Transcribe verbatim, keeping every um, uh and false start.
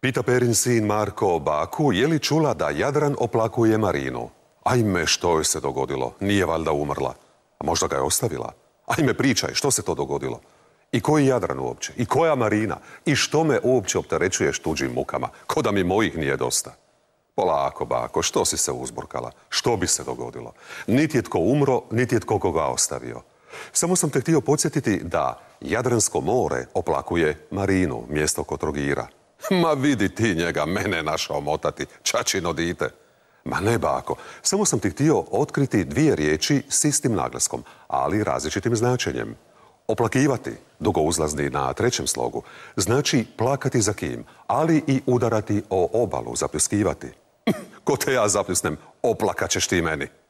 Pita Perin sin Marko baku, je li čula da Jadran oplakuje Marinu? Ajme, što joj se dogodilo? Nije valjda umrla. A možda ga je ostavila? Ajme, pričaj, što se to dogodilo? I koji Jadran uopće? I koja Marina? I što me uopće opterećuješ tuđim mukama? Ko da mi mojih nije dosta. Polako, bako, što si se uzburkala? Što bi se dogodilo? Niti je tko umro, niti je tko koga ostavio. Samo sam te htio podsjetiti da Jadransko more oplakuje Marinu, mjesto kod Trogira. Ma vidi ti njega, mene našao motati, čačino dite. Ma ne, bako, samo sam ti htio otkriti dvije riječi s istim naglaskom, ali različitim značenjem. Oplakivati, dugouzlazni na trećem slogu, znači plakati za kim, ali i udarati o obalu, zapljuskivati. Ko te ja zapljusnem, oplakaćeš ti meni.